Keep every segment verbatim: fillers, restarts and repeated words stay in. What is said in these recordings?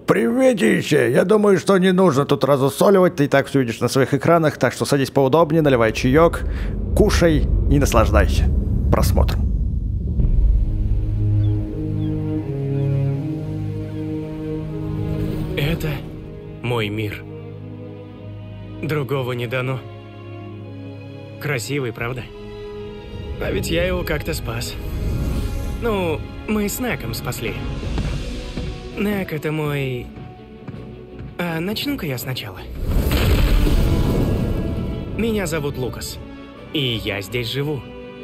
Приветище! Я думаю, что не нужно тут разусоливать, ты и так все видишь на своих экранах, так что садись поудобнее, наливай чаек, кушай и наслаждайся просмотром. Это мой мир. Другого не дано. Красивый, правда? А ведь я его как-то спас. Ну, мы с Неком спасли. Нек — это мой... А, начну-ка я сначала. Меня зовут Лукас, и я здесь живу.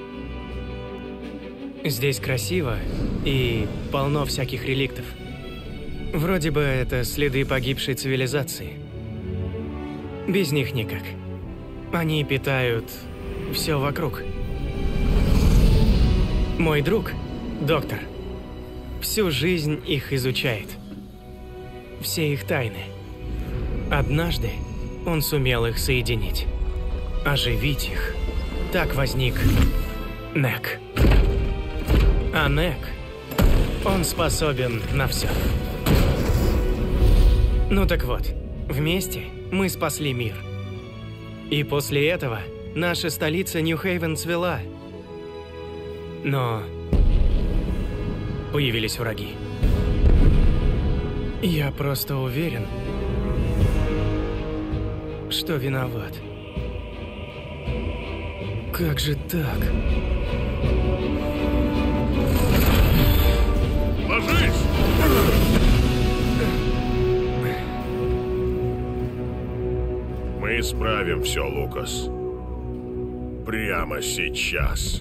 Здесь красиво и полно всяких реликтов. Вроде бы это следы погибшей цивилизации. Без них никак. Они питают все вокруг. Мой друг, доктор, всю жизнь их изучает. Все их тайны. Однажды он сумел их соединить. Оживить их. Так возник Нек. А Нек, он способен на все. Ну так вот, вместе мы спасли мир. И после этого наша столица Нью-Хейвен цвела. Но появились враги. Я просто уверен, что виноват. Как же так? Ложись! Мы исправим все, Лукас. Прямо сейчас.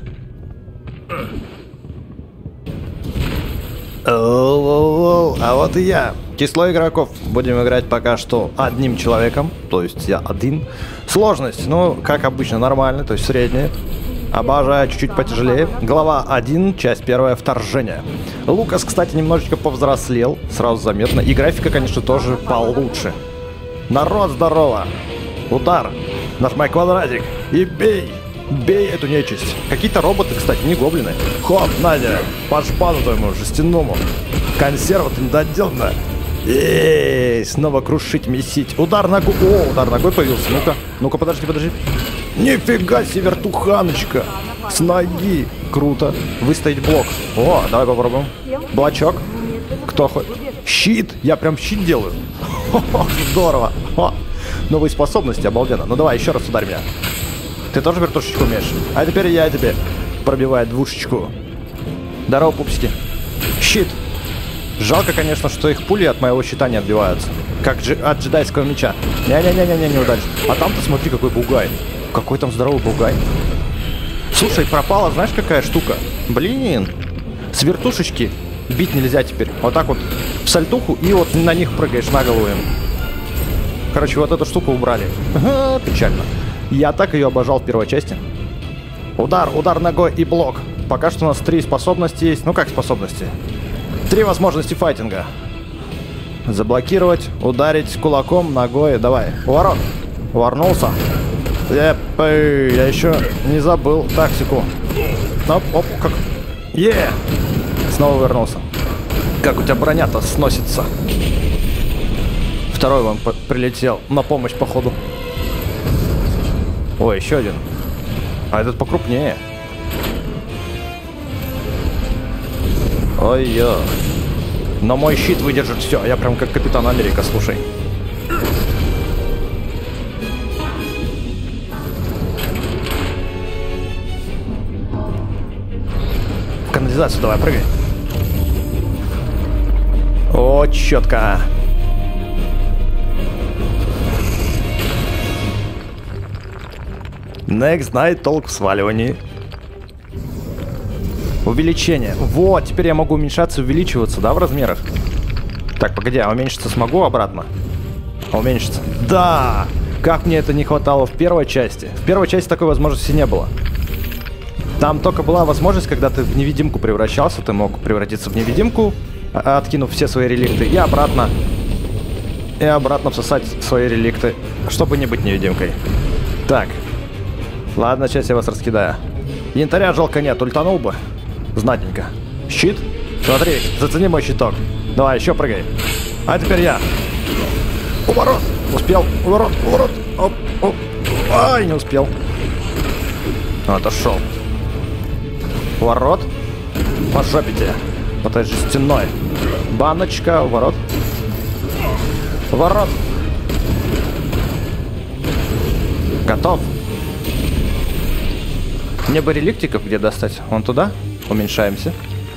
Оу-оу-оу, а вот и я. Число игроков будем играть пока что одним человеком, то есть я один. Сложность, ну, как обычно, нормально, то есть средняя. Обожаю чуть-чуть потяжелее. Глава один, часть первая, вторжение. Лукас, кстати, немножечко повзрослел, сразу заметно. И графика, конечно, тоже получше. Народ, здорово! Удар! Нажимай квадратик и бей! Бей эту нечисть. Какие-то роботы, кстати, не гоблины. Хоп, Надя, по шпану твоему жестяному. Консерва-то недоделана. Эй, снова крушить, месить. Удар ногой. О, удар ногой появился. Ну-ка, ну-ка, подожди, подожди. Нифига себе, вертуханочка. С ноги. Круто. Выставить блок. О, давай попробуем. Блочок. Кто хоть? Щит. Я прям щит делаю. Хо-хо, здорово. О, новые способности, обалденно. Ну давай, еще раз ударь меня. Ты тоже вертушечку умеешь? А теперь я тебе пробиваю двушечку. Здорово, пупсики. Щит. Жалко, конечно, что их пули от моего щита не отбиваются. Как джи от джедайского меча. Не-не-не-не, не удачно. А там-то смотри, какой бугай. Какой там здоровый бугай. Слушай, пропала, знаешь, какая штука? Блин. С вертушечки бить нельзя теперь. Вот так вот в сальтуху и вот на них прыгаешь на голову им. Короче, вот эту штуку убрали. Ага, печально. Я так ее обожал в первой части. Удар, удар ногой и блок. Пока что у нас три способности есть. Ну как способности? Три возможности файтинга. Заблокировать, ударить кулаком, ногой. Давай. Уворот. Уворнулся. Еп, я еще не забыл тактику. Оп, оп, как. Е! Снова вернулся. Как у тебя броня-то сносится. Второй вам прилетел на помощь, походу. Ой, еще один. А этот покрупнее. Ой-ё. Но мой щит выдержит все. Я прям как Капитан Америка, слушай. В канализацию давай, прыгай. О, четко. Нек знает толк в сваливании. Увеличение. Вот, теперь я могу уменьшаться и увеличиваться, да, в размерах? Так, погоди, а уменьшиться смогу обратно? А уменьшиться? Да! Как мне это не хватало в первой части. В первой части такой возможности не было. Там только была возможность, когда ты в невидимку превращался, ты мог превратиться в невидимку, откинув все свои реликты, и обратно, и обратно всосать свои реликты, чтобы не быть невидимкой. Так. Ладно, сейчас я вас раскидаю. Янтаря жалко нет, ультанул бы. Знатненько. Щит? Смотри, зацени мой щиток. Давай, еще прыгай. А теперь я. Уворот. Успел. Уворот. Уворот. Оп. Оп. Ай, не успел. Отошел. Уворот. По жопе тебе. Вот это же стеной. Баночка. Уворот. Уворот. Готов. Мне бы реликтиков где достать. Вон туда. Уменьшаемся.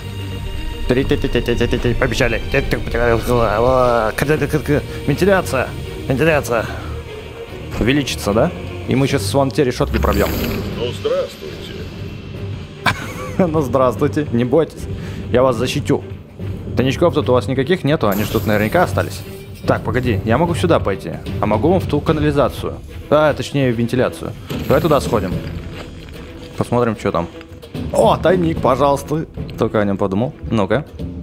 Побежали. Вентиляция. Вентиляция. Увеличится, да? И мы сейчас вон те решетки пробьем. Ну, здравствуйте. Ну, здравствуйте. Не бойтесь. Я вас защитю. Тайничков тут у вас никаких нету. Они же тут наверняка остались. Так, погоди. Я могу сюда пойти. А могу вон в ту канализацию. А, точнее, в вентиляцию. Давай туда сходим. Посмотрим, что там. О, тайник, пожалуйста. Только о нем подумал. Ну-ка.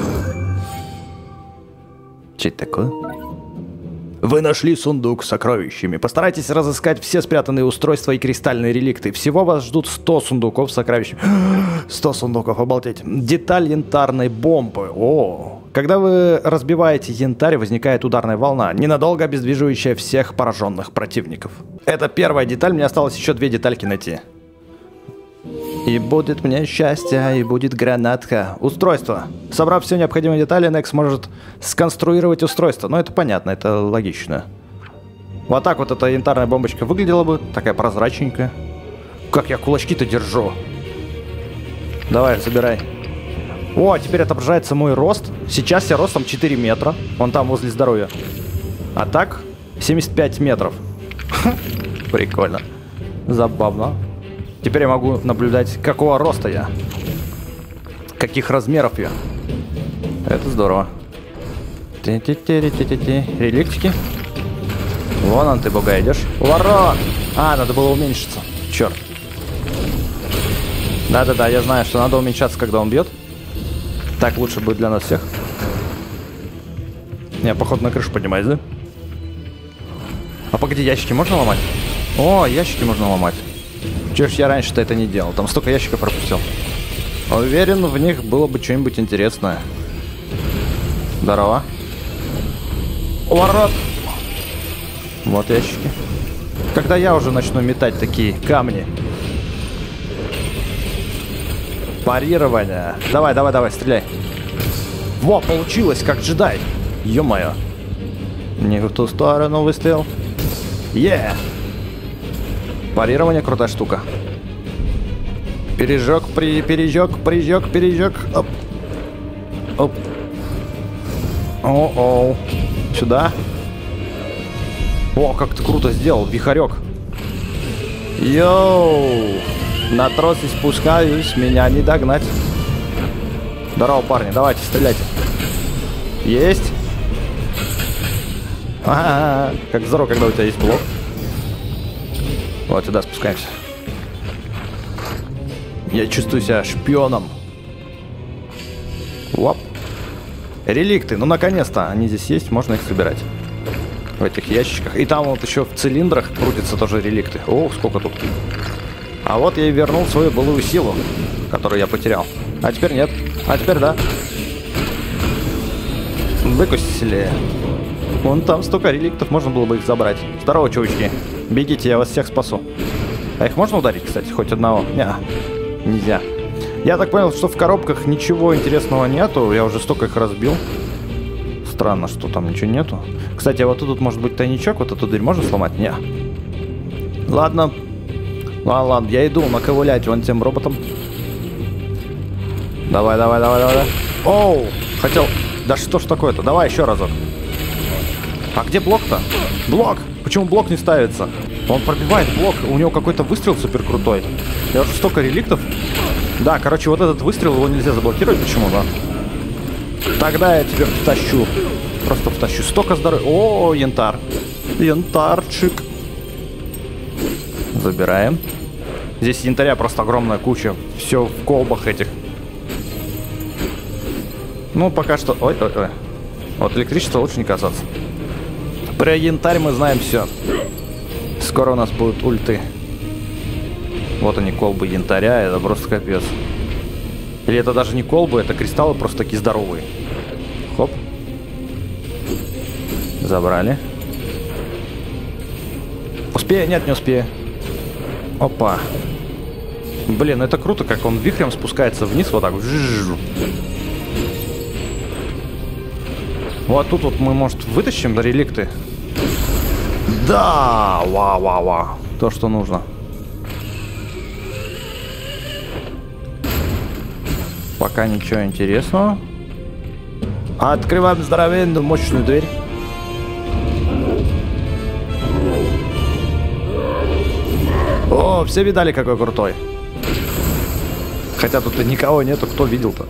Что это такое? Вы нашли сундук с сокровищами. Постарайтесь разыскать все спрятанные устройства и кристальные реликты. Всего вас ждут сто сундуков с сокровищами. сто сундуков, обалдеть. Деталь янтарной бомбы. О, когда вы разбиваете янтарь, возникает ударная волна, ненадолго обездвиживающая всех пораженных противников. Это первая деталь, мне осталось еще две детальки найти. И будет мне счастье, и будет гранатка. Устройство. Собрав все необходимые детали, Некс может сконструировать устройство. Ну, это понятно, это логично. Вот так вот эта янтарная бомбочка выглядела бы. Такая прозрачненькая. Как я кулачки-то держу. Давай, забирай. О, теперь отображается мой рост. Сейчас я ростом четыре метра. Вон там, возле здоровья. А так, семьдесят пять метров. Прикольно. Забавно. Теперь я могу наблюдать, какого роста я. Каких размеров я. Это здорово. Реликтики. Вон он, ты, бога, идешь. Ворон! А, надо было уменьшиться. Черт. Да-да-да, я знаю, что надо уменьшаться, когда он бьет. Так лучше будет для нас всех. Я, походу, на крышу поднимаюсь, да? А погоди, ящики можно ломать? О, ящики можно ломать. Чего ж я раньше-то это не делал? Там столько ящиков пропустил. Уверен, в них было бы что-нибудь интересное. Здорово. Ворот! Вот ящики. Когда я уже начну метать такие камни? Парирование. Давай, давай, давай, стреляй. Во, получилось, как джедай. Ё-моё. Не в ту сторону выстрел. Е! Парирование крутая штука. Пережог, при, пережог, пережог, пережог. Оп. Оп. О-оу. Сюда. О, как ты круто сделал, вихарек. Йоу. На тросе спускаюсь, меня не догнать. Здорово, парни, давайте, стреляйте. Есть. А-а-а. Как здорово, когда у тебя есть блок. Вот сюда спускаемся. Я чувствую себя шпионом. Оп. Реликты, ну наконец-то они здесь есть, можно их собирать. В этих ящичках. И там вот еще в цилиндрах крутятся тоже реликты. Ох, сколько тут. А вот я и вернул свою былую силу, которую я потерял. А теперь нет. А теперь да. Выкусили. Вон там столько реликтов, можно было бы их забрать. Здорово, чувачки. Бегите, я вас всех спасу. А их можно ударить, кстати, хоть одного? Не, нельзя. Я так понял, что в коробках ничего интересного нету. Я уже столько их разбил. Странно, что там ничего нету. Кстати, а вот тут может быть тайничок. Вот эту дверь можно сломать? Не. Ладно. Ладно, ладно, я иду наковылять вон тем роботом. Давай, давай, давай, давай. Оу, хотел... Да что ж такое-то? Давай еще разок. А где блок-то? Блок! Почему блок не ставится? Он пробивает блок. У него какой-то выстрел супер крутой. Я уже столько реликтов. Да, короче, вот этот выстрел, его нельзя заблокировать. Почему, да? Тогда я тебя втащу. Просто втащу. Столько здоровья. О, янтарь. Янтарчик. Забираем. Здесь янтаря просто огромная куча. Все в колбах этих. Ну, пока что... Ой, ой, ой. Вот электричество лучше не касаться. Про янтарь мы знаем все. Скоро у нас будут ульты. Вот они, колбы янтаря. Это просто капец. Или это даже не колбы, это кристаллы просто такие здоровые. Хоп. Забрали. Успею? Нет, не успею. Опа. Блин, это круто, как он вихрем спускается вниз вот так. Вот тут вот мы, может, вытащим реликты? Да! Ва-ва-ва. То, что нужно. Пока ничего интересного. Открываем здоровенную мощную дверь. О, все видали, какой крутой. Хотя тут и никого нету, кто видел-то.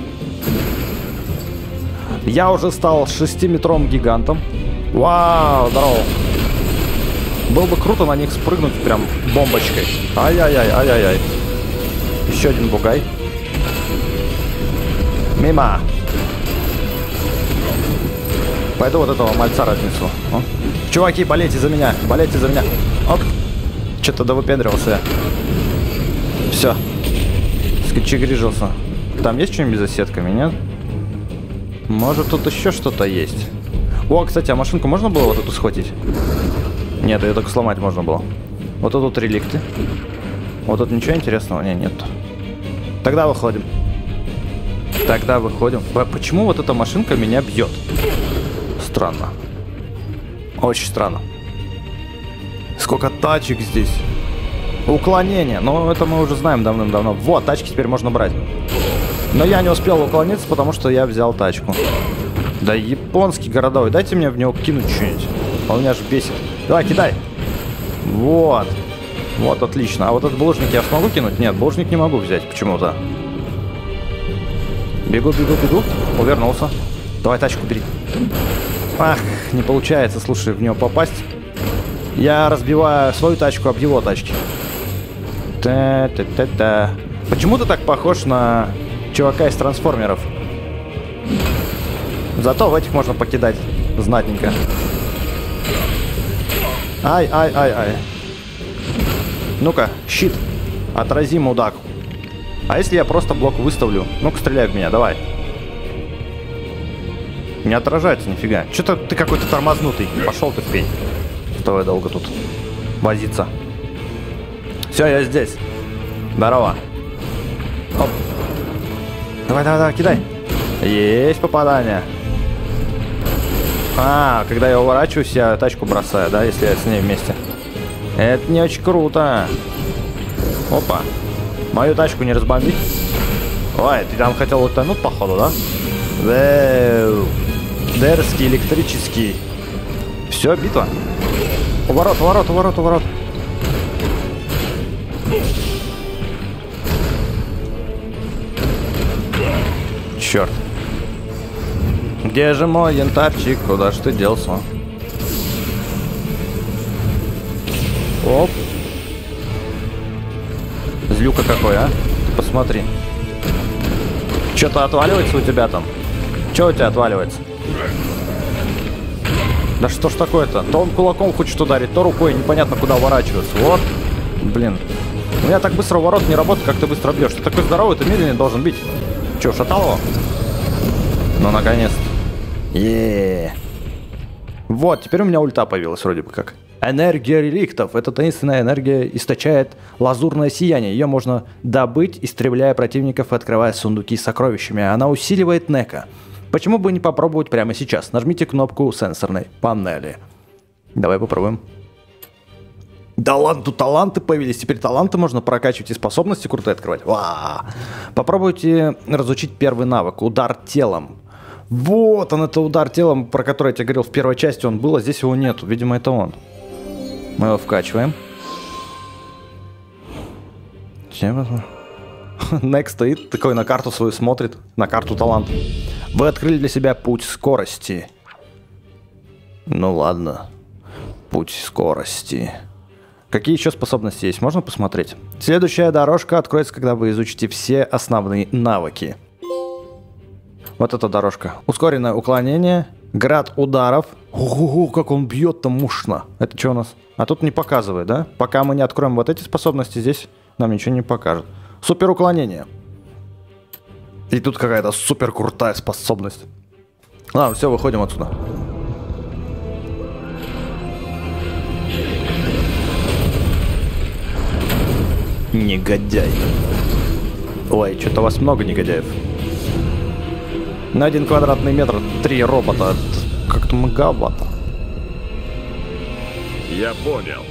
Я уже стал шестиметровым гигантом. Вау, здорово. Было бы круто на них спрыгнуть прям бомбочкой. Ай-яй-яй, ай-яй-яй. Еще один бугай. Мимо. Пойду вот этого мальца разнесу. О. Чуваки, болейте за меня, болейте за меня. Оп. Что-то довыпендривался я. Все. Скочегрижился. Там есть что-нибудь за сетками, нет? Может, тут еще что-то есть. О, кстати, а машинку можно было вот эту схватить? Нет, ее только сломать можно было. Вот тут реликты. Вот тут ничего интересного? Не, нет. Тогда выходим. Тогда выходим. Почему вот эта машинка меня бьет? Странно. Очень странно. Сколько тачек здесь. Уклонение. Но это мы уже знаем давным-давно. Вот, тачки теперь можно брать. Но я не успел уклониться, потому что я взял тачку. Да японский городовой. Дайте мне в него кинуть что-нибудь. Он меня же бесит. Давай, кидай. Вот. Вот, отлично. А вот этот булыжник я смогу кинуть? Нет, булыжник не могу взять почему-то. Бегу, бегу, бегу. Увернулся. Давай тачку бери. Ах, не получается, слушай, в него попасть. Я разбиваю свою тачку об его тачки. Та-та-та-та. Почему ты так похож на чувака из трансформеров? Зато в этих можно покидать знатненько. Ай, ай, ай, ай. Ну-ка, щит. Отрази, мудак. А если я просто блок выставлю? Ну-ка, стреляй в меня, давай. Не отражается нифига. Что-то ты какой-то тормознутый. Пошел ты в пень. Стой, долго тут возиться. Все, я здесь. Здорово. Оп. Давай, давай, давай, кидай. Есть попадание. А, когда я уворачиваюсь, я тачку бросаю, да, если я с ней вместе. Это не очень круто. Опа. Мою тачку не разбомбить. Ой, ты там хотел утонуть, походу, да? Вэу. Дерзкий, электрический. Все, битва. Уворот, уворот, уворот, уворот. Черт. Где же мой янтарчик? Куда ж ты делся? Оп. Злюка какой, а? Ты посмотри. Что-то отваливается у тебя там? Что у тебя отваливается? Да что ж такое-то? То он кулаком хочет ударить, то рукой, непонятно куда уворачиваться. Вот. Блин. У меня так быстро уворот не работает, как ты быстро бьешь. Ты такой здоровый, ты медленнее должен бить. Че, шатал его? Ну, наконец-то. Еее. Вот, теперь у меня ульта появилась вроде бы как. Энергия реликтов. Эта таинственная энергия источает лазурное сияние. Ее можно добыть, истребляя противников и открывая сундуки с сокровищами. Она усиливает Нека. Почему бы не попробовать прямо сейчас? Нажмите кнопку сенсорной панели. Давай попробуем. Да ладно, тут таланты появились. Теперь таланты можно прокачивать и способности крутые открывать. Ва! Попробуйте разучить первый навык. Удар телом. Вот он, это удар телом, про который я тебе говорил в первой части. Он был, а здесь его нету. Видимо, это он. Мы его вкачиваем. Next стоит, такой на карту свою смотрит. На карту талант. Вы открыли для себя путь скорости. Ну ладно. Путь скорости. Какие еще способности есть? Можно посмотреть? Следующая дорожка откроется, когда вы изучите все основные навыки. Вот эта дорожка. Ускоренное уклонение. Град ударов. Ого, как он бьет-то мощно. Это что у нас? А тут не показывает, да? Пока мы не откроем вот эти способности, здесь нам ничего не покажет. Супер уклонение. И тут какая-то супер крутая способность. Ладно, все, выходим отсюда. Негодяй. Ой, что-то у вас много негодяев. На один квадратный метр три робота. Как-то многовато. Я понял.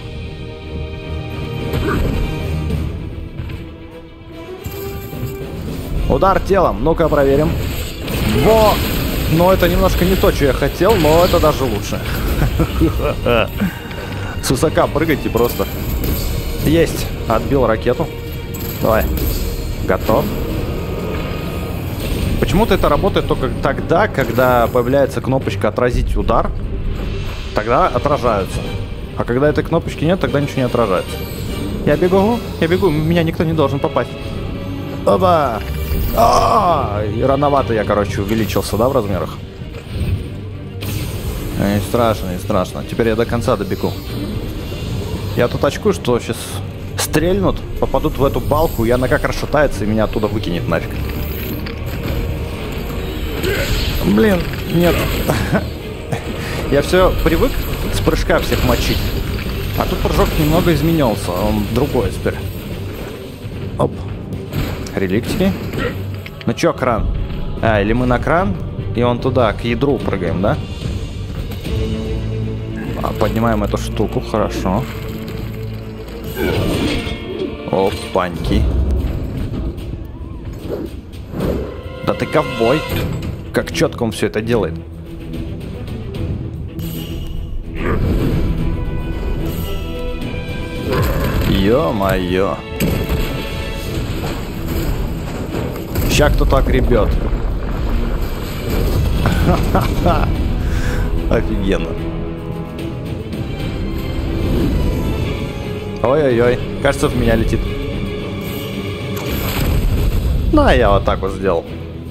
Удар телом. Ну-ка проверим. Во! Но это немножко не то, что я хотел, но это даже лучше. С высока прыгайте просто. Есть. Отбил ракету. Давай. Готов. Почему-то это работает только тогда, когда появляется кнопочка «Отразить удар». Тогда отражаются. А когда этой кнопочки нет, тогда ничего не отражается. Я бегу, я бегу, меня никто не должен попасть. Оба! А, и рановато я, короче, увеличился, да, в размерах? Не страшно, не страшно. Теперь я до конца добегу. Я тут очкую, что сейчас стрельнут, попадут в эту балку, и она как расшатается и меня оттуда выкинет нафиг. Блин, нет. Я все привык с прыжка всех мочить. А тут прыжок немного изменился. Он другой теперь. Оп. Реликтики. Ну чё, кран? А, или мы на кран, и он туда, к ядру прыгаем, да? А, поднимаем эту штуку, хорошо. Опаньки. Да ты ковбой. Как четко он все это делает. Ё-моё. Ща кто так ребят. Офигенно. Ой-ой-ой. Кажется, в меня летит. Ну, а я вот так вот сделал.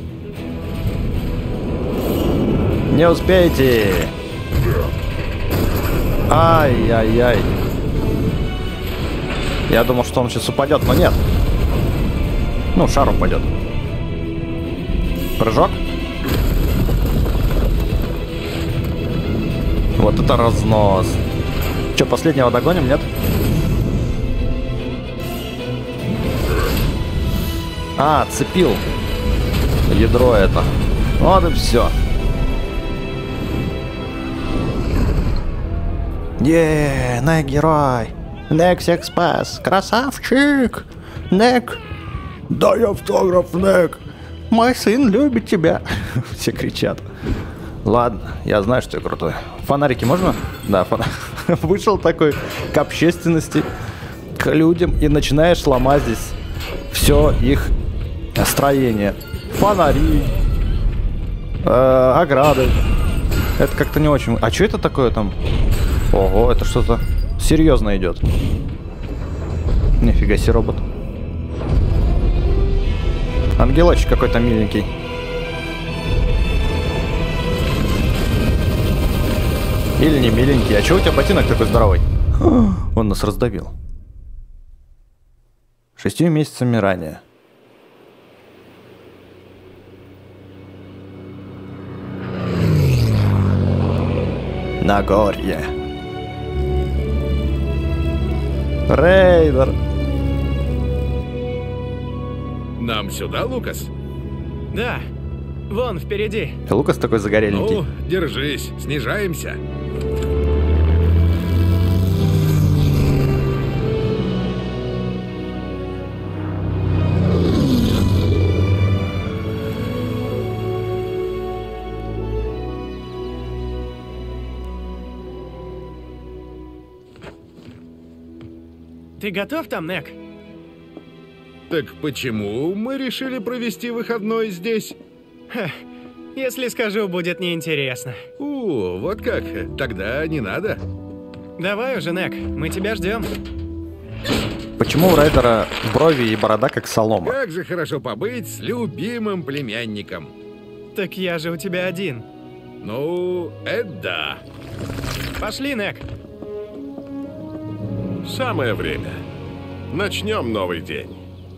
Не успеете. Ай-яй-яй. Я думал, что он сейчас упадет, но нет. Ну, шар упадет. Прыжок. Вот это разнос. Че, последнего догоним, нет? А, цепил. Ядро это. Вот и все. Еее, Нек герой. Нек всех спас. Красавчик. Нек. Дай автограф, Нек. Мой сын любит тебя. Все кричат. Ладно, я знаю, что я крутой. Фонарики можно? Да, фон... Вышел такой к общественности, к людям, и начинаешь ломать здесь все их строение. Фонари, э, ограды. Это как-то не очень... А что это такое там? Ого, это что-то серьезно идет. Нифига себе, робот. Ангелочек какой-то миленький. Или не миленький. А чего у тебя ботинок такой здоровый? Он нас раздавил. Шестью месяцами ранее. Нагорье. Рейдер. Нам сюда, Лукас? Да, вон впереди. Лукас такой загорельненький. Ну, держись, снижаемся. Ты готов там, Нек? Так почему мы решили провести выходной здесь? Ха, если скажу, будет неинтересно. У, вот как? Тогда не надо. Давай уже, Нек, мы тебя ждем. Почему у Райдера брови и борода как солома? Как же хорошо побыть с любимым племянником. Так я же у тебя один. Ну, это да. Пошли, Нек. Самое время. Начнем новый день.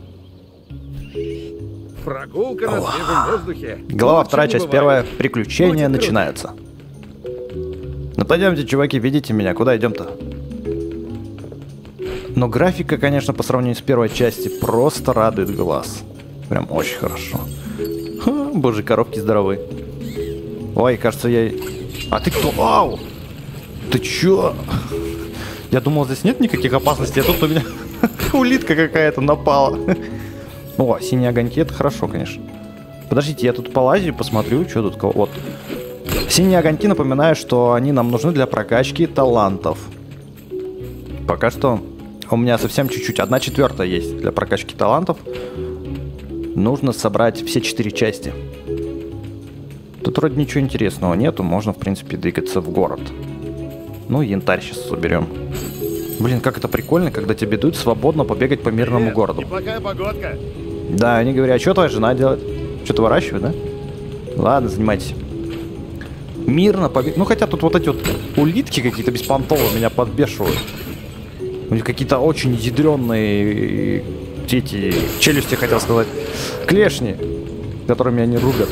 Прогулка на свежем воздухе. Глава Лучше вторая, не часть бывает. первая. Приключения Будет начинаются. Ну пойдемте, чуваки, ведите меня. Куда идем-то? Но графика, конечно, по сравнению с первой части, просто радует глаз. Прям очень хорошо. Ха, боже, коробки здоровые. Ой, кажется, я... А ты кто? Ау! Ты чё? Я думал, здесь нет никаких опасностей, а тут у меня улитка какая-то напала. О, синие огоньки, это хорошо, конечно. Подождите, я тут полазю, посмотрю, что тут... Вот. Синие огоньки напоминают, что они нам нужны для прокачки талантов. Пока что у меня совсем чуть-чуть. Одна четвертая есть для прокачки талантов. Нужно собрать все четыре части. Тут вроде ничего интересного нету. Можно, в принципе, двигаться в город. Ну, янтарь сейчас соберем. Блин, как это прикольно, когда тебе дают свободно побегать по мирному Привет, городу. неплохая погодка. Да, они говорят, а что твоя жена делает? Что-то выращивает, да? Ладно, занимайтесь. Мирно побегать. Ну, хотя тут вот эти вот улитки какие-то беспонтовые меня подбешивают. У них какие-то очень ядренные эти челюсти, хотел сказать. Клешни, которыми они рубят.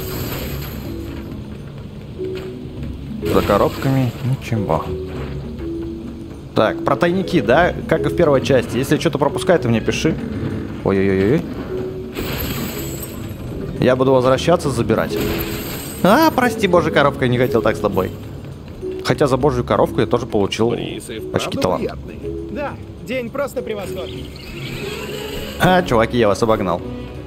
За коробками ничего. Так, про тайники, да? Как и в первой части. Если что-то пропускает, ты мне пиши. Ой-ой-ой. Я буду возвращаться, забирать. А, прости, божья коровка, я не хотел так с тобой. Хотя за божью коровку я тоже получил очки таланта. Да, день просто превосходный. А, чуваки, я вас обогнал.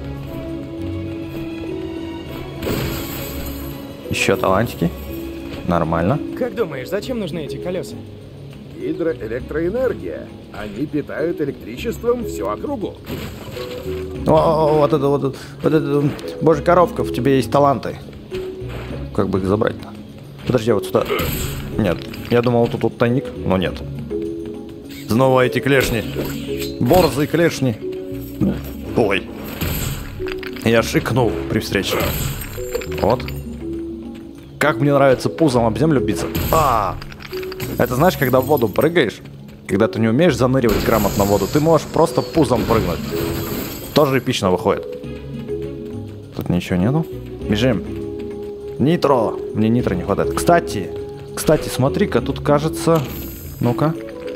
Еще талантики. Нормально. Как думаешь, зачем нужны эти колеса? Гидроэлектроэнергия. Они питают электричеством всю округу. О, о, о, вот это вот, это, вот это, божья коровка, в тебе есть таланты. Как бы их забрать-то? Подожди, вот сюда. Нет, я думал, тут вот тайник, но нет. Снова эти клешни. Борзые клешни. Ой. Я шикнул при встрече. Вот. Как мне нравится пузом об землю биться. А, это знаешь, когда в воду прыгаешь, когда ты не умеешь заныривать грамотно в воду, ты можешь просто пузом прыгнуть. Тоже эпично выходит. Тут ничего нету. Бежим. Нитро. Мне нитро не хватает. Кстати, кстати, смотри-ка, тут кажется... Ну-ка.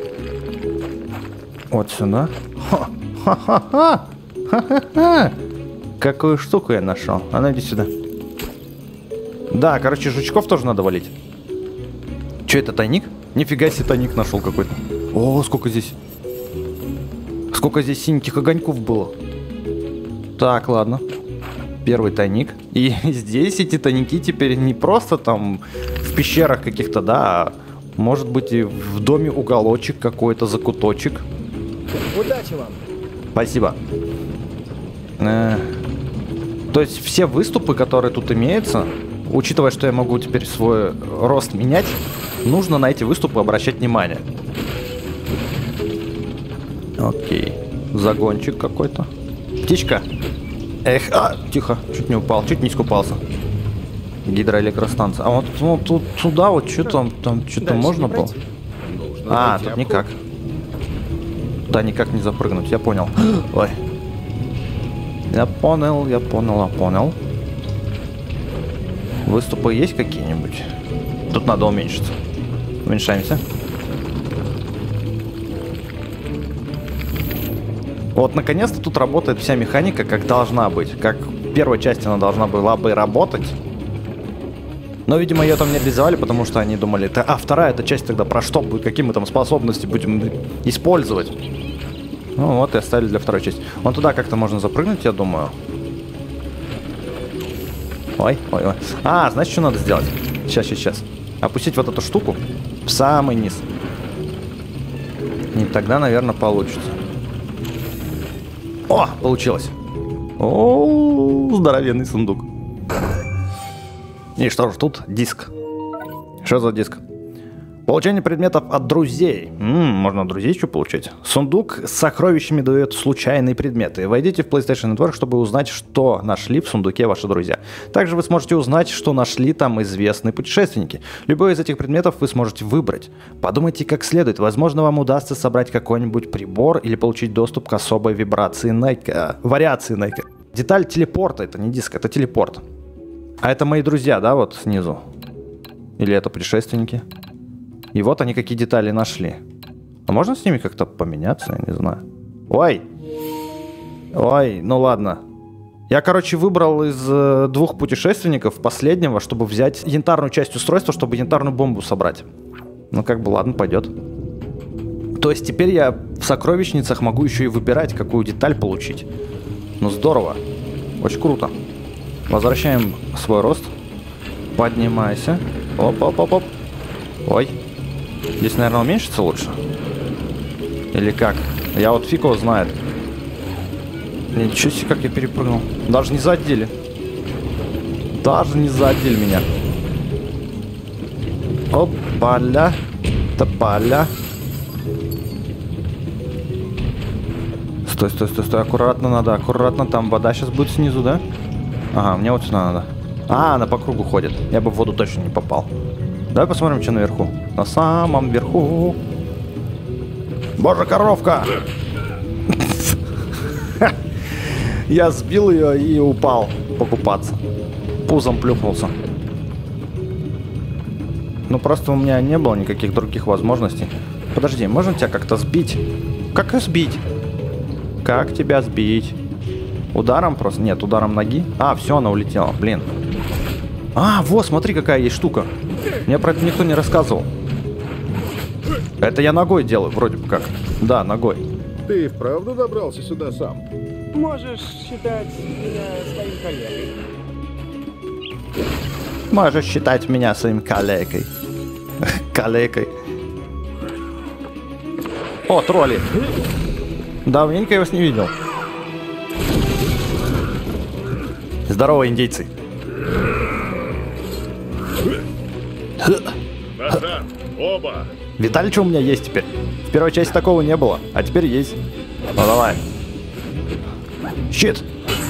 Вот сюда. Ха-ха-ха. Ха-ха-ха. Какую штуку я нашел. А ну иди сюда. Да, короче, жучков тоже надо валить. Че это, тайник? Нифига себе, тайник нашел какой-то. О, сколько здесь. Сколько здесь синеньких огоньков было. Так, ладно. Первый тайник. И здесь эти тайники теперь не просто там в пещерах каких-то, да, а может быть и в доме уголочек какой-то, закуточек. Удачи вам. Спасибо. Э, то есть все выступы, которые тут имеются, учитывая, что я могу теперь свой рост менять, нужно на эти выступы обращать внимание. Окей. Загончик какой-то. Птичка. Эх, а, тихо, чуть не упал, чуть не искупался. Гидроэлектростанция. А вот ну, тут туда вот что там, там что-то можно было? А, тут никак. Да, никак не запрыгнуть, я понял. Ой. Я понял, я понял, я понял. Выступы есть какие-нибудь? Тут надо уменьшиться. Уменьшаемся. Вот, наконец-то тут работает вся механика, как должна быть. Как в первой части она должна была бы работать. Но, видимо, ее там не реализовали, потому что они думали, а вторая эта часть тогда про что будет, какие мы там способности будем использовать. Ну вот и оставили для второй части. Вон туда как-то можно запрыгнуть, я думаю. Ой, ой, ой. А, знаешь, что надо сделать? Сейчас, сейчас, сейчас. Опустить вот эту штуку в самый низ. И тогда, наверное, получится. О, получилось. О, здоровенный сундук. И что же тут? Диск. Что за диск? Получение предметов от друзей. М-м, можно от друзей еще получать. Сундук с сокровищами дает случайные предметы. Войдите в PlayStation Network, чтобы узнать, что нашли в сундуке ваши друзья. Также вы сможете узнать, что нашли там известные путешественники. Любой из этих предметов вы сможете выбрать. Подумайте как следует. Возможно, вам удастся собрать какой-нибудь прибор или получить доступ к особой вибрации Найка. Вариации Найка. Деталь телепорта. Это не диск, это телепорт. А это мои друзья, да, вот снизу? Или это путешественники? И вот они какие детали нашли. А можно с ними как-то поменяться? Я не знаю. Ой! Ой, ну ладно. Я, короче, выбрал из э, двух путешественников последнего, чтобы взять янтарную часть устройства, чтобы янтарную бомбу собрать. Ну, как бы, ладно, пойдет. То есть теперь я в сокровищницах могу еще и выбирать, какую деталь получить. Ну, здорово. Очень круто. Возвращаем свой рост. Поднимайся. Оп-оп-оп-оп. Ой. Здесь, наверное, уменьшится лучше. Или как? Я вот фиг его знает. Ничего себе, как я перепрыгнул. Даже не задели. Даже не задели меня. Опа-ля. Топаля. Стой, стой, стой, стой. Аккуратно надо, аккуратно. Там вода сейчас будет снизу, да? Ага, мне вот сюда надо. А, она по кругу ходит. Я бы в воду точно не попал. Давай посмотрим, что наверху. На самом верху. Боже, коровка! Я сбил ее и упал покупаться. Пузом плюхнулся. Ну, просто у меня не было никаких других возможностей. Подожди, можно тебя как-то сбить? Как ее сбить? Как тебя сбить? Ударом просто? Нет, ударом ноги. А, все, она улетела. Блин. А, вот, смотри, какая есть штука. Мне про это никто не рассказывал. Это я ногой делаю, вроде бы как. Да, ногой. Ты вправду добрался сюда сам? Можешь считать меня своим коллегой. Можешь считать меня своим коллегой. Коллегой. О, тролли. Давненько я вас не видел. Здорово, индейцы. Назад! Оба! Видали, что у меня есть теперь? В первой части такого не было, а теперь есть. Ну давай. Щит!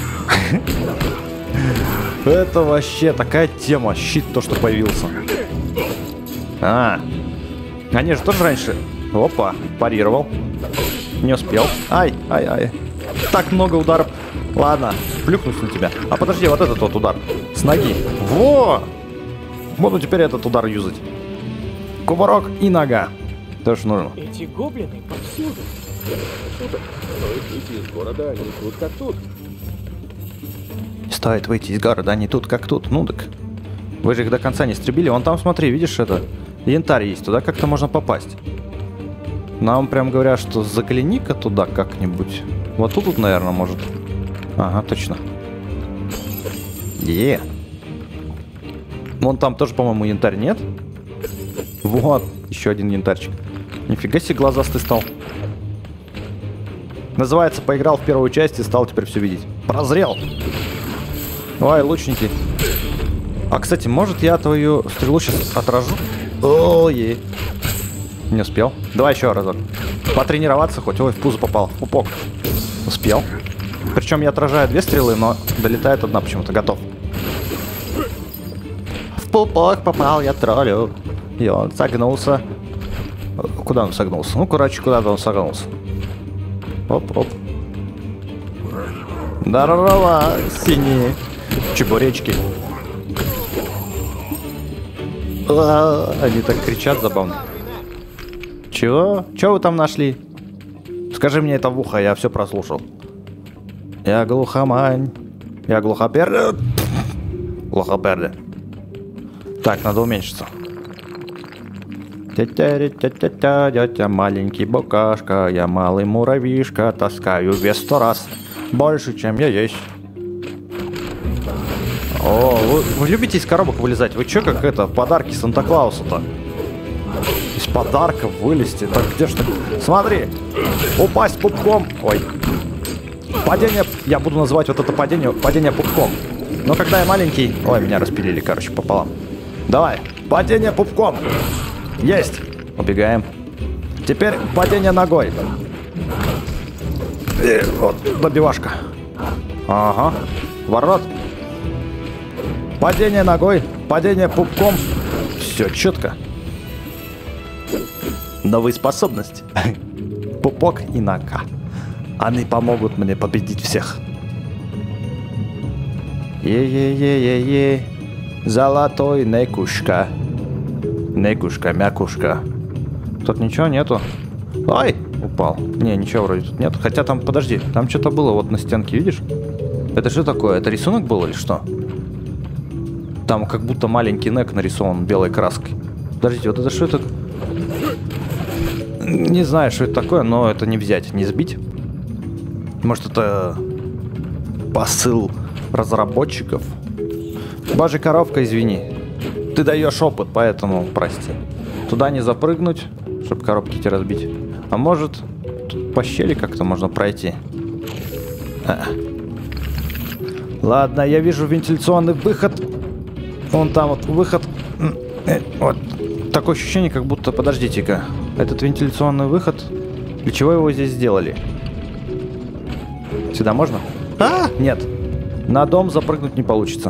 Это вообще такая тема. Щит, то, что появился. А, они же тоже раньше... Опа, парировал. Не успел. Ай, ай, ай. Так много ударов. Ладно, плюхнусь на тебя. А подожди, вот этот вот удар. С ноги. Во! Буду теперь этот удар юзать. Кувырок и нога. То, что нужно. Эти гоблины повсюду. Стоит выйти из города, они тут как тут. Стоит выйти из города, они тут как тут. Ну так. Вы же их до конца не стребили. Вон там, смотри, видишь, это янтарь есть. Туда как-то можно попасть. Нам прям говорят, что загляни-ка туда как-нибудь. Вот тут, тут, наверное, может. Ага, точно. Е. Вон там тоже, по-моему, янтарь нет. Вот, еще один янтарчик. Нифига себе глазастый стал. Называется, поиграл в первую часть и стал теперь все видеть. Прозрел. Ой, лучники. А, кстати, может я твою стрелу сейчас отражу? Ой, не успел. Давай еще разок. Потренироваться хоть. Ой, в пузо попал. В пупок. Успел. Причем я отражаю две стрелы, но долетает одна почему-то. Готов. В пупок попал я троллю. И он согнулся. Куда он согнулся? Ну, короче, куда-то он согнулся. Оп-оп. Здорово, синие чебуречки. А, они так кричат забавно. Чего? Чего вы там нашли? Скажи мне это в ухо, я все прослушал. Я глухомань. Я глухопердя. Глухопердя. Так, надо уменьшиться. Тя-тя-тя-тя-тя, дядя маленький букашка, я малый муравьишка, таскаю вес сто раз больше, чем я есть. О, вы, вы любите из коробок вылезать? Вы чё, как это, подарки Санта-Клауса-то? Из подарков вылезти? Так где ж ты? Смотри! Упасть пупком! Ой. Падение, я буду называть вот это падение, падение пупком. Но когда я маленький... Ой, меня распилили, короче, пополам. Давай, падение пупком! Есть! Убегаем. Теперь падение ногой. И вот, добивашка. Ага. Ворот. Падение ногой. Падение пупком. Все четко. Новые способности. Пупок и нога. Они помогут мне победить всех. Е-е-е-е-е. Золотой некушка. Некушка, мякушка. Тут ничего нету. Ай, упал. Не, ничего вроде тут нет. Хотя там, подожди, там что-то было вот на стенке, видишь? Это что такое? Это рисунок был или что? Там как будто маленький нек нарисован белой краской. Подождите, вот это что это? Не знаю, что это такое, но это не взять, не сбить. Может, это посыл разработчиков? Божья коровка, извини. Ты даешь опыт, поэтому прости. Туда не запрыгнуть, чтобы коробки тебе разбить. А может, тут по щели как-то можно пройти? А. Ладно, я вижу вентиляционный выход. Вон там вот выход. Вот. Такое ощущение, как будто... Подождите-ка. Этот вентиляционный выход... Для чего его здесь сделали? Сюда можно? А! Нет. На дом запрыгнуть не получится.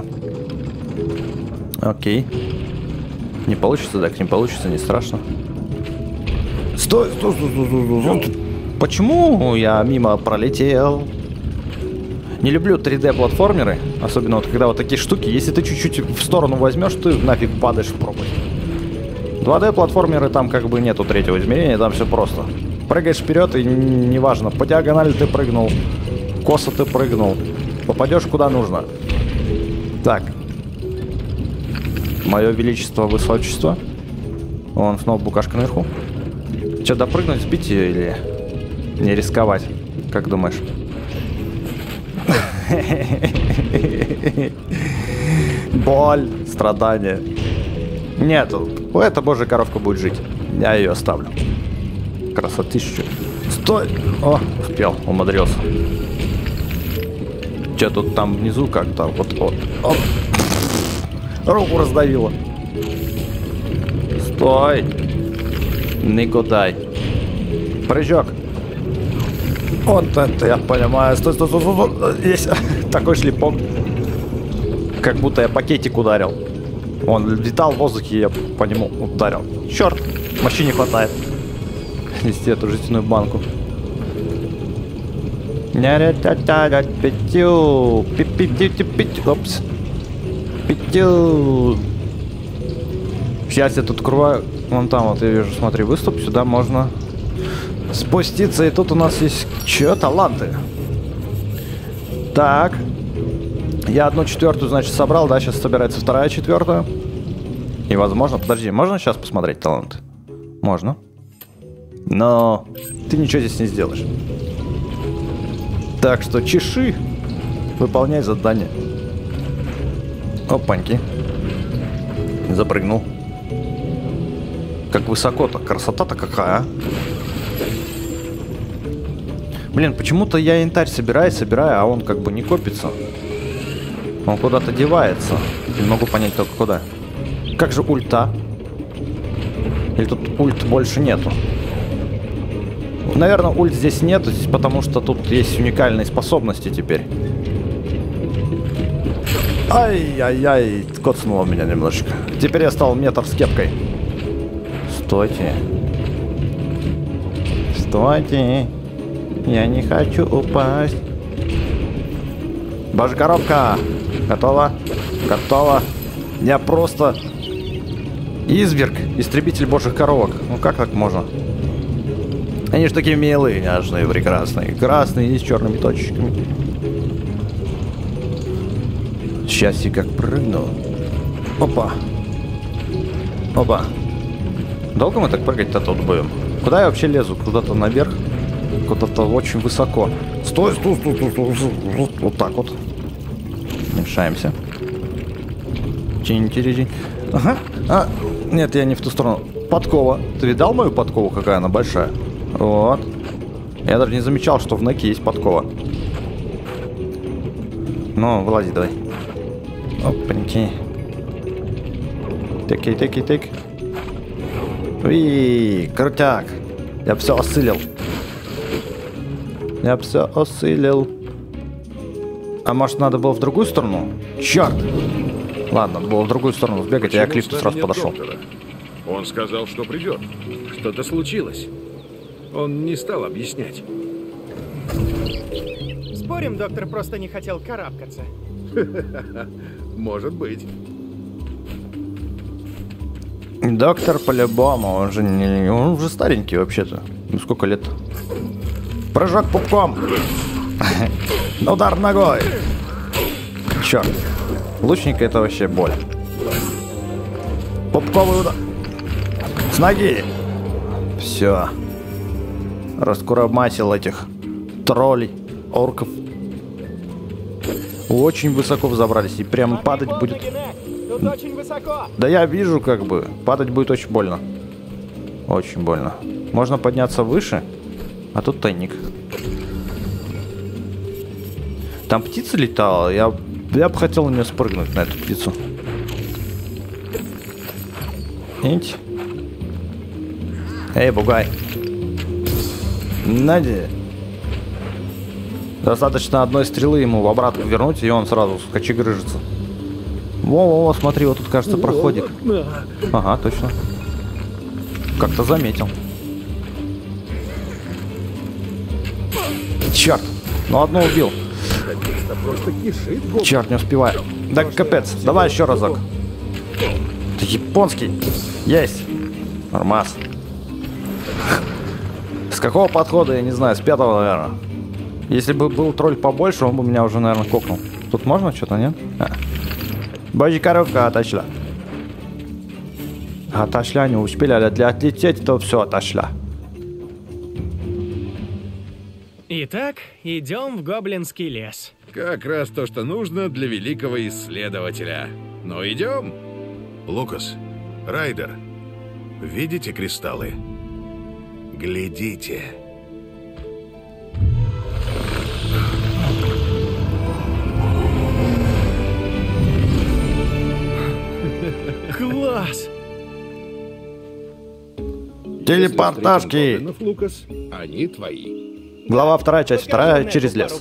Окей. Не получится, так не получится, не страшно. Стой, стой, стой, стой, стой, стой. Почему я мимо пролетел? Не люблю три дэ платформеры, особенно вот когда вот такие штуки. Если ты чуть-чуть в сторону возьмешь, ты нафиг падаешь в пропасть. два дэ платформеры там как бы нету третьего измерения, там все просто. Прыгаешь вперед и неважно, по диагонали ты прыгнул, косо ты прыгнул, попадешь куда нужно. Так. Мое величество, высочество. Вон снова букашка наверху. Че, допрыгнуть, сбить ее или не рисковать? Как думаешь? Боль, страдания. Нету. Эта божья коровка будет жить. Я ее оставлю. Красотищу. Стой! О, успел, умудрился. Че тут там внизу как-то? Вот, вот. Оп. Руку раздавило. Стой! Никуда. Прыжок. Вот это я понимаю. Стой, стой, стой, стой, стой. Есть такой шлепок. Как будто я пакетик ударил. Он летал в воздухе, я по нему ударил. Черт, мощи не хватает. Нести эту жестяную банку. Опс. Пятю. Сейчас я тут крываю. Вон там вот я вижу, смотри, выступ. Сюда можно спуститься. И тут у нас есть че? Таланты. Так. Я одну четвертую, значит, собрал, да? Сейчас собирается вторая четвертая. И возможно... Подожди, можно сейчас посмотреть таланты? Можно. Но ты ничего здесь не сделаешь. Так что чеши. Выполняй задание. Опаньки. Запрыгнул. Как высоко-то. Красота-то какая, а? Блин, почему-то я янтарь собираю, собираю, а он как бы не копится. Он куда-то девается. Не могу понять только куда. Как же ульта? Или тут ульт больше нету? Наверное, ульт здесь нету, потому что тут есть уникальные способности теперь. Ай-яй-яй, коцнуло меня немножечко. Теперь я стал метр с кепкой. Стойте. Стойте. Я не хочу упасть. Божья коровка. Готово? Готово. Я просто... изверг. Истребитель божьих коровок. Ну как так можно? Они же такие милые, нежные, прекрасные. Красные и с черными точечками. Сейчас я как прыгну. Опа. Опа. Долго мы так прыгать-то тут будем? Куда я вообще лезу? Куда-то наверх? Куда-то очень высоко. Стой, стой, стой, стой, стой, стой. Вот так вот. Мешаемся. Чинь-чинь-чинь. Ага. А, нет, я не в ту сторону. Подкова. Ты видал мою подкову, какая она большая? Вот. Я даже не замечал, что в неке есть подкова. Ну, вылази давай. Опаньки. Тыки, тыки, тык. Уи, крутяк. Я все осилил. Я все осилил. А может, надо было в другую сторону? Черт! Ладно, надо было в другую сторону сбегать, а я к лифту сразу подошел. Доктора? Он сказал, что придет. Что-то случилось. Он не стал объяснять. Спорим, доктор просто не хотел карабкаться. Может быть. Доктор по-любому, он же не, он уже старенький вообще-то. Ну сколько лет? Прыжок пупком. Удар ногой. Черт. Лучник это вообще боль. Пупковый удар. С ноги. Все. Раскуромасил этих троллей, орков. Очень высоко взобрались. И прям падать будет... Тут очень высоко. Да я вижу как бы. Падать будет очень больно. Очень больно. Можно подняться выше, а тут тайник. Там птица летала. Я, я бы хотел на нее спрыгнуть, на эту птицу. Видите? Эй, бугай. Нади. Достаточно одной стрелы ему в обратку вернуть, и он сразу скачегрыжится. Во-во-во, смотри, вот тут, кажется, проходик. Ага, точно. Как-то заметил. Черт, ну одно убил. Черт, не успеваю. Да капец, давай еще разок. Ты японский. Есть. Нормас. С какого подхода, я не знаю, с пятого, наверное. Если бы был тролль побольше, он бы меня уже, наверное, кокнул. Тут можно что-то, нет? А. Божья коровка отошла. Отошла, не успели, а для отлететь, то все отошла. Итак, идем в Гоблинский лес. Как раз то, что нужно для великого исследователя. Ну, идем. Лукас, Райдер, видите кристаллы? Глядите. Класс! Телепортажки. Лукас, они твои. Глава вторая, часть вторая, через лес.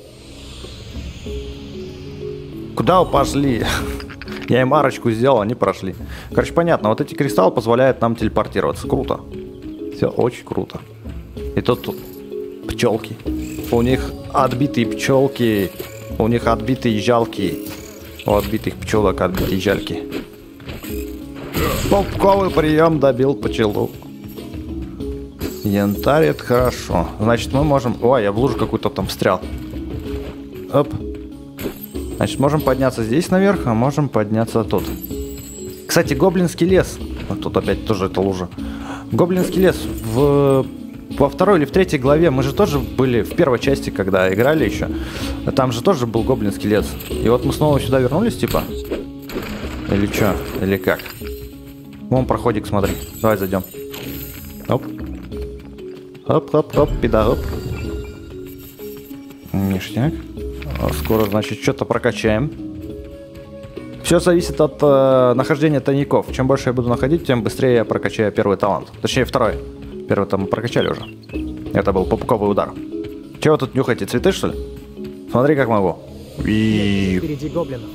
Куда вы пошли? Я им арочку сделал, они прошли. Короче, понятно, вот эти кристаллы позволяют нам телепортироваться. Круто. Все очень круто. И тут пчелки. У них отбитые пчелки. У них отбитые жалки. У отбитых пчелок отбитые жальки. Попковый прием добил пчелу. Янтарь, это хорошо. Значит, мы можем... Ой, я в лужу какую-то там встрял. Оп. Значит, можем подняться здесь наверх, а можем подняться тут. Кстати, Гоблинский лес. Вот тут опять тоже эта лужа. Гоблинский лес. В... Во второй или в третьей главе мы же тоже были в первой части, когда играли еще. Там же тоже был Гоблинский лес. И вот мы снова сюда вернулись, типа. Или что? Или как? Вон проходик, смотри. Давай зайдем. Оп. Оп-оп-оп, пидороп. Ништяк. Скоро, значит, что-то прокачаем. Все зависит от э, нахождения тайников. Чем больше я буду находить, тем быстрее я прокачаю первый талант. Точнее, второй. Первый там мы прокачали уже. Это был попуковый удар. Чего вы тут нюхаете? Цветы, что ли? Смотри, как могу. И... Впереди гоблинов.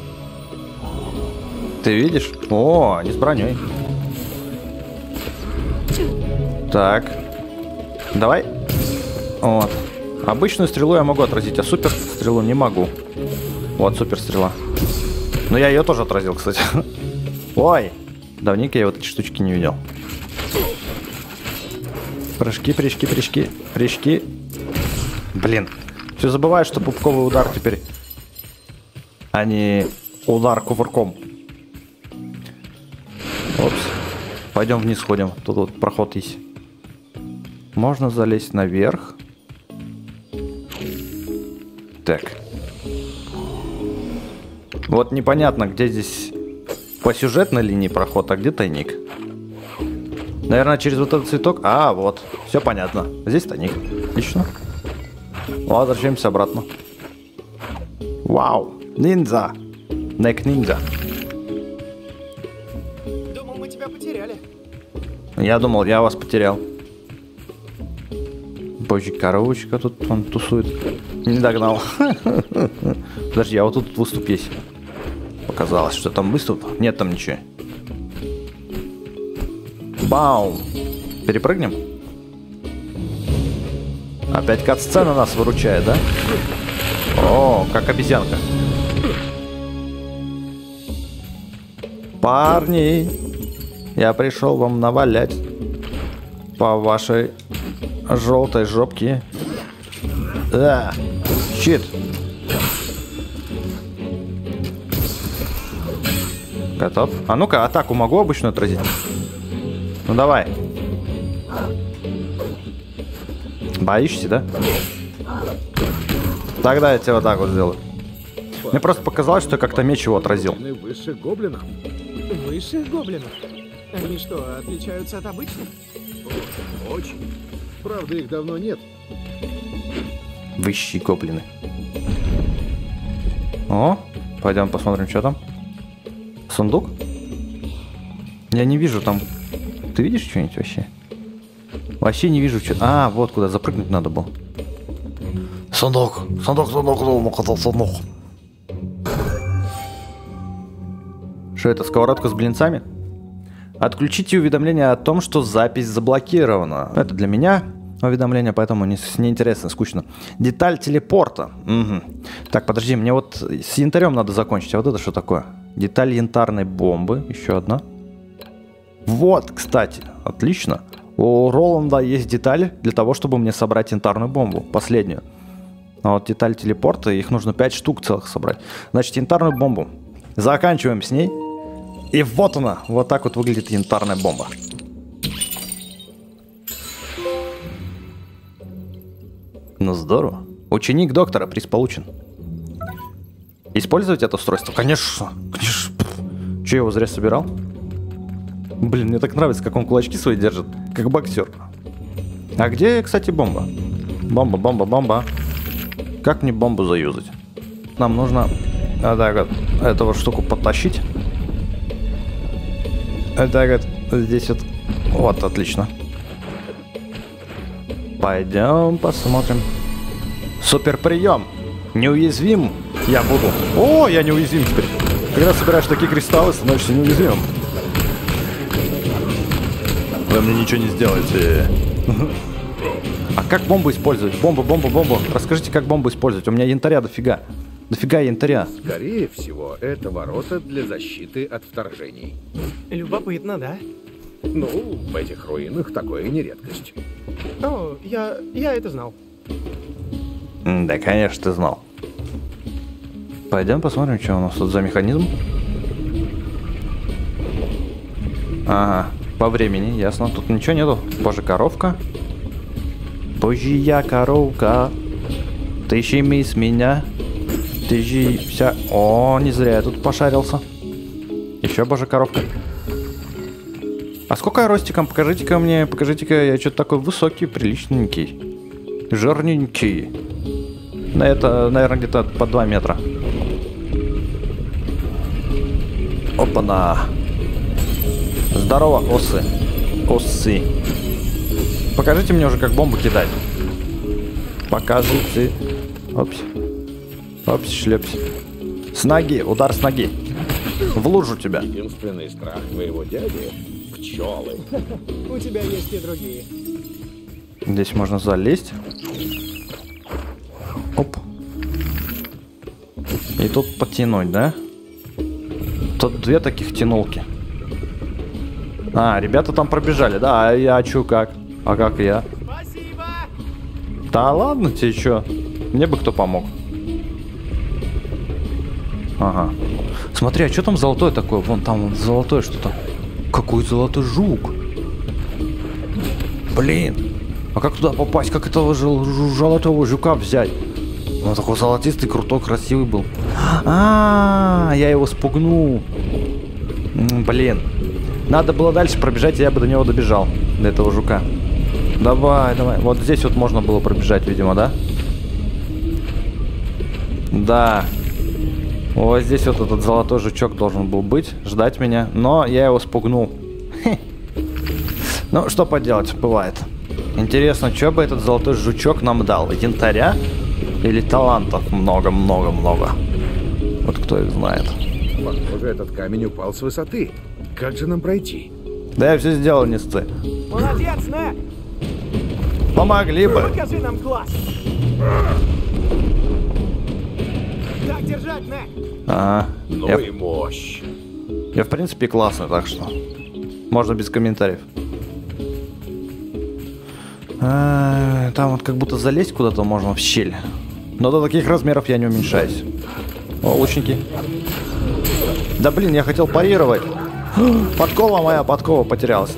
Ты видишь? О, они с броней. Так. Давай. Вот. Обычную стрелу я могу отразить, а супер стрелу не могу. Вот супер стрела. Но я ее тоже отразил, кстати. Ой. Давненько я вот эти штучки не видел. Прыжки, прыжки, прыжки, прыжки. Блин. Все забываю, что пупковый удар теперь, а не удар кувырком. Опс. Пойдем вниз сходим. Тут вот проход есть. Можно залезть наверх. Так. Вот непонятно, где здесь по сюжетной линии проход, а где тайник. Наверное, через вот этот цветок. А, вот. Все понятно. Здесь тайник. Отлично. Возвращаемся обратно. Вау. Ниндзя. Нек ниндзя. Думал, мы тебя потеряли. Я думал, я вас потерял. Божья коровочка тут он тусует. Не догнал. Подожди, а вот тут выступ есть. Показалось, что там выступ. Нет там ничего. Баум. Перепрыгнем? Опять кат-сцена нас выручает, да? О, как обезьянка. Парни. Я пришел вам навалять по вашей желтой жопке. Да. Щит. Готов. А ну-ка, атаку могу обычно отразить? Ну давай. Боишься, да? Тогда я тебе вот так вот сделаю. Мне просто показалось, что я как-то меч его отразил. Высших гоблинов. Высших гоблинов? Они что, отличаются от обычных? Очень. Правда, их давно нет. Высшие гоблины. О, пойдем посмотрим, что там. Сундук? Я не вижу там. Ты видишь что-нибудь вообще? Вообще не вижу, что... А, вот куда запрыгнуть надо было. Сундук, сундук, сундук, сундук, сундук. Что это, сковородка с блинцами? Отключите уведомление о том, что запись заблокирована. Это для меня уведомление, поэтому не, неинтересно, скучно. Деталь телепорта. Угу. Так, подожди, мне вот с янтарем надо закончить. А вот это что такое? Деталь янтарной бомбы. Еще одна. Вот, кстати, отлично. У Роланда есть детали для того, чтобы мне собрать янтарную бомбу. Последнюю. А вот деталь телепорта, их нужно пять штук целых собрать. Значит, янтарную бомбу. Заканчиваем с ней. И вот она. Вот так вот выглядит янтарная бомба. Ну здорово. Ученик доктора, приз получен. Использовать это устройство? Конечно. Конечно. Че, я его зря собирал? Блин, мне так нравится, как он кулачки свои держит. Как боксер. А где, кстати, бомба? Бомба, бомба, бомба. Как мне бомбу заюзать? Нам нужно а, так вот, эту вот штуку подтащить. А, так вот, здесь вот. Вот, отлично. Пойдем посмотрим. Супер прием. Неуязвим я буду. О, я неуязвим теперь. Когда собираешь такие кристаллы, становишься неуязвимым. Вы мне ничего не сделаете. А как бомбу использовать? Бомба, бомба, бомба. Расскажите, как бомбу использовать. У меня янтаря дофига. Дофига янтаря. Скорее всего, это ворота для защиты от вторжений. Любопытно, да? Ну, в этих руинах такое не редкость. О, я, я это знал. Да, конечно, ты знал. Пойдем посмотрим, что у нас тут за механизм. Ага, по времени, ясно. Тут ничего нету. Боже, коровка. Божья коровка. Ты щеми с меня. Ты же вся... О, не зря я тут пошарился. Еще боже, коровка. А сколько я ростиком? Покажите-ка мне, покажите-ка, я что-то такой высокий, приличненький. Жирненький. На это, наверное, где-то по два метра. Опа-на. Здорово, осы. Осы. Покажите мне уже, как бомбу кидать. Покажите. Опс. Опс, шлепс. С ноги, удар с ноги. В лужу тебя. Единственный страх твоего дяди — пчелы. У тебя есть и другие. Здесь можно залезть. Оп. И тут подтянуть, да? Тут две таких тянулки. А, ребята там пробежали, да? А я чё, как? А как я? Спасибо! Да ладно, тебе чё? Мне бы кто помог. Ага. Смотри, а что там золотое такое? Вон там вон, золотое что-то. Какой золотой жук. Блин. А как туда попасть? Как этого золотого жука взять? Он такой золотистый, крутой, красивый был. А, -а, -а я его спугнул. Блин. Надо было дальше пробежать, и я бы до него добежал. До этого жука. Давай, давай. Вот здесь вот можно было пробежать, видимо, да? Да. Вот здесь вот этот золотой жучок должен был быть, ждать меня. Но я его спугнул. Ну, что поделать, бывает. Интересно, что бы этот золотой жучок нам дал? Янтаря? Или талантов много-много-много? Вот кто их знает. Похоже, этот камень упал с высоты. Как же нам пройти? Да я все сделал, не сцы. Молодец, Нэ! Помогли бы. Покажи нам класс! Так держать, Нэ! Ага. Ну Я, и мощь. я в принципе классный, так что. Можно без комментариев. А, там вот как будто залезть куда-то можно в щель. Но до таких размеров я не уменьшаюсь. О, лучники. Да блин, я хотел парировать. Подкова моя, подкова потерялась.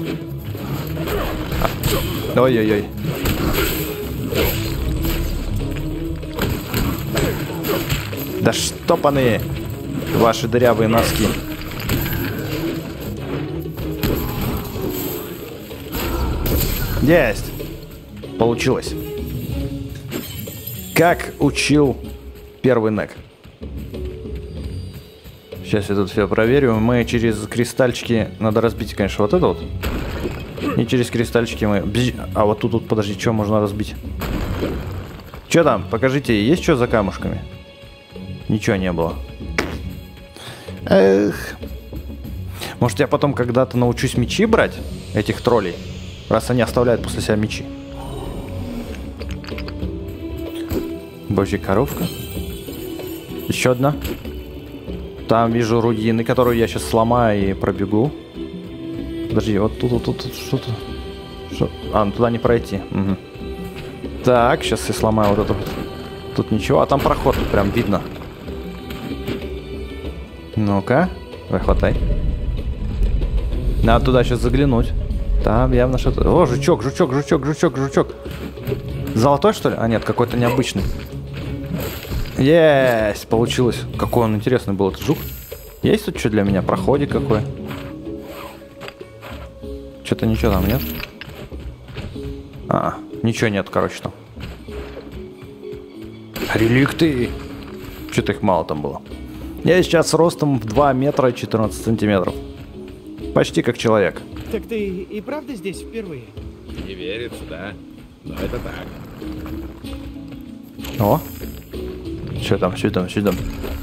Ой-ой-ой. Да штопаны ваши дырявые носки. Есть. Получилось. Как учил первый нек. Сейчас я тут все проверю. Мы через кристальчики... Надо разбить, конечно, вот это вот. И через кристальчики мы... А вот тут, тут подожди, что можно разбить? Что там? Покажите, есть что за камушками? Ничего не было. Эх. Может, я потом когда-то научусь мечи брать? Этих троллей? Раз они оставляют после себя мечи. Божья коровка. Еще одна. Там вижу руины, которую я сейчас сломаю и пробегу. Подожди, вот тут, вот тут, что-то. Что? А, ну туда не пройти. Угу. Так, сейчас я сломаю вот это вот. Тут ничего, а там проход прям видно. Ну-ка, давай, хватай. Надо туда сейчас заглянуть. Там явно что-то... О, жучок, жучок, жучок, жучок, жучок. Золотой, что ли? А, нет, какой-то необычный. Есть, получилось. Какой он интересный был, этот жук. Есть тут что для меня? Проходик какой? Что-то ничего там нет. А, ничего нет, короче, там. Реликты. Что-то их мало там было. Я сейчас ростом в два метра четырнадцать сантиметров. Почти как человек. Так ты и правда здесь впервые? Не верится, да? Но это так. О! Что там, что там, что там?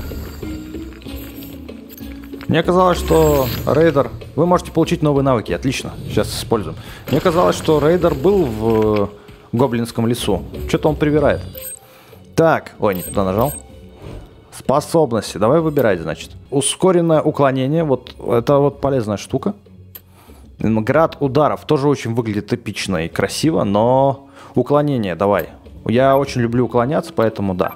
Мне казалось, что рейдер... Вы можете получить новые навыки, отлично. Сейчас используем. Мне казалось, что рейдер был в гоблинском лесу. Что-то он привирает. Так, ой, не туда нажал. Способности, давай выбирать, значит. Ускоренное уклонение, вот это вот полезная штука. Град ударов тоже очень выглядит эпично и красиво, но уклонение давай. Я очень люблю уклоняться, поэтому да.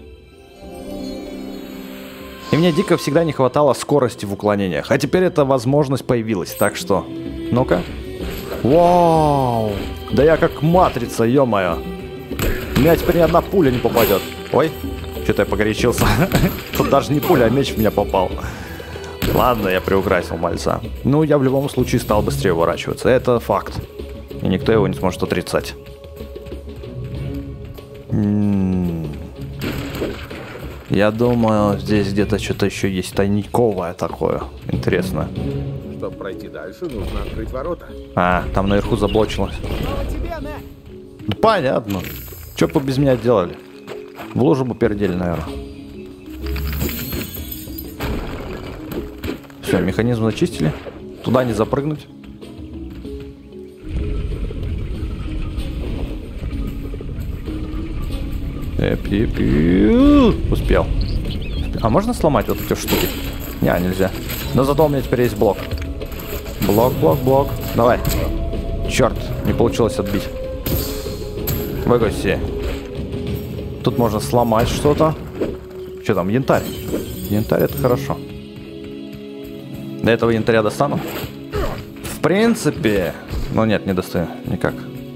И мне дико всегда не хватало скорости в уклонениях, а теперь эта возможность появилась, так что... Ну-ка. Вау! Да я как матрица, ё-моё. У меня теперь ни одна пуля не попадет. Ой, что-то я погорячился. Тут даже не пуля, а меч в меня попал. Ладно, я приукрасил мальца. Ну, я в любом случае стал быстрее уворачиваться. Это факт. И никто его не сможет отрицать. М-м-м. Я думаю, здесь где-то что-то еще есть тайниковое такое. Интересно. Чтобы пройти дальше, нужно открыть ворота. А, там наверху заблочилось. Да понятно. Что бы без меня делали? В лужу бы пердели, наверное. Все, механизм зачистили. Туда не запрыгнуть. Эпи-пи. Успел. А можно сломать вот эти штуки? Не, нельзя. Но зато у меня теперь есть блок. Блок, блок, блок. Давай. Черт, не получилось отбить. Выкуси. Тут можно сломать что-то. Что там, янтарь? Янтарь это хорошо. До этого янтаря достану? В принципе... Ну нет, не достаю никак.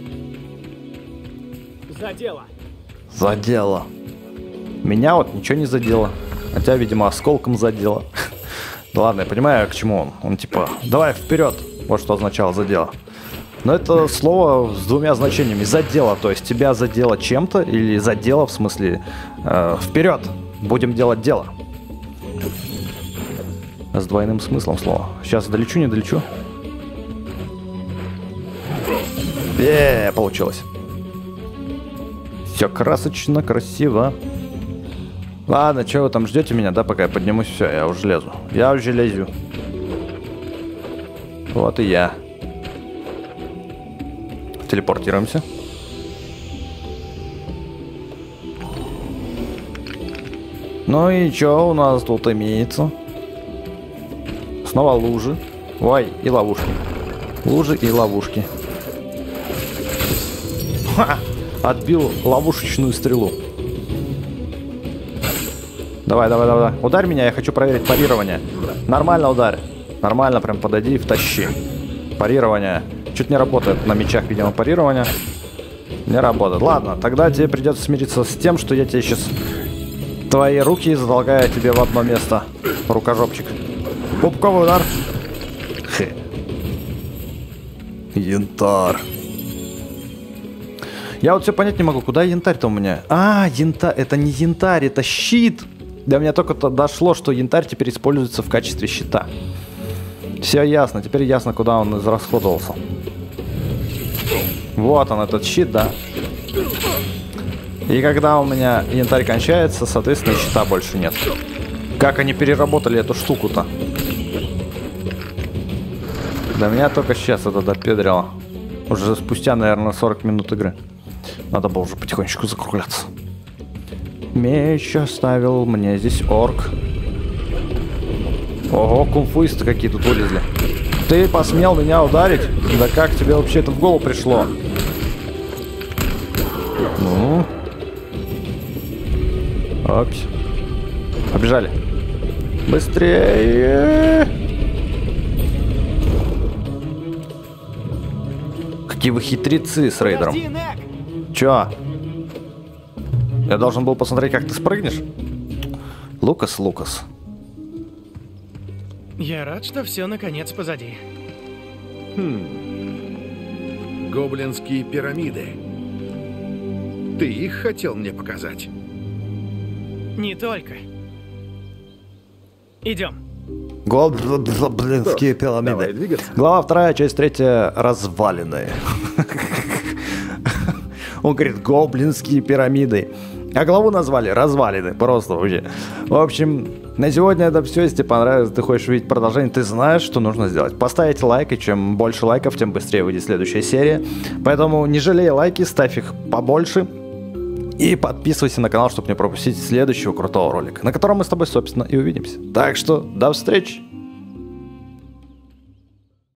Задело. Задело. Меня вот ничего не задело. Хотя, видимо, осколком задело. Да ладно, я понимаю, к чему он. Он типа, давай вперед. Вот что означало задело. Но это слово с двумя значениями. Задело, то есть тебя задело чем-то. Или задело, в смысле, э, вперед. Будем делать дело. С двойным смыслом слова. Сейчас долечу, не долечу. Е, получилось. Все красочно, красиво. Ладно, что вы там ждете меня, да, пока я поднимусь? Все, я уже лезу. Я уже лезу. Вот и я. Телепортируемся. Ну и что у нас тут имеется? Снова лужи. Ой, и ловушки. Лужи и ловушки. Ха! Отбил ловушечную стрелу. Давай, давай, давай. Ударь меня, я хочу проверить парирование. Нормально ударь. Нормально, прям подойди и втащи. Парирование. Чуть не работает на мечах, видимо, парирование. Не работает. Ладно, тогда тебе придется смириться с тем, что я тебе сейчас твои руки задолгаю тебе в одно место. Рукожопчик. Пупковый удар. Хе. Янтарь. Я вот все понять не могу, куда янтарь-то у меня? А, янтарь, это не янтарь, это щит. До меня только дошло, что янтарь теперь используется в качестве щита. Все ясно, теперь ясно, куда он израсходовался. Вот он, этот щит, да. И когда у меня янтарь кончается, соответственно, щита больше нет. Как они переработали эту штуку-то? До меня только сейчас это допедрило. Уже спустя, наверное, сорок минут игры. Надо было уже потихонечку закругляться. Меч оставил мне здесь орк. Ого, кунфуисты какие тут вылезли. Ты посмел меня ударить? Да как тебе вообще это в голову пришло? Ну. Опс. Побежали. Быстрее. Какие вы хитрецы с рейдером. Чё? Я должен был посмотреть, как ты спрыгнешь? Лукас, Лукас. Я рад, что все наконец позади. Хм. Гоблинские пирамиды. Ты их хотел мне показать? Не только. Идем. Гоблинские пирамиды. Глава вторая, часть третья. Развалины. Он говорит, гоблинские пирамиды. А главу назвали развалины. Просто вообще. В общем, на сегодня это все. Если тебе понравилось, ты хочешь увидеть продолжение, ты знаешь, что нужно сделать. Поставить лайк, и чем больше лайков, тем быстрее выйдет следующая серия. Поэтому не жалей лайки, ставь их побольше. И подписывайся на канал, чтобы не пропустить следующего крутого ролика, на котором мы с тобой, собственно, и увидимся. Так что, до встречи!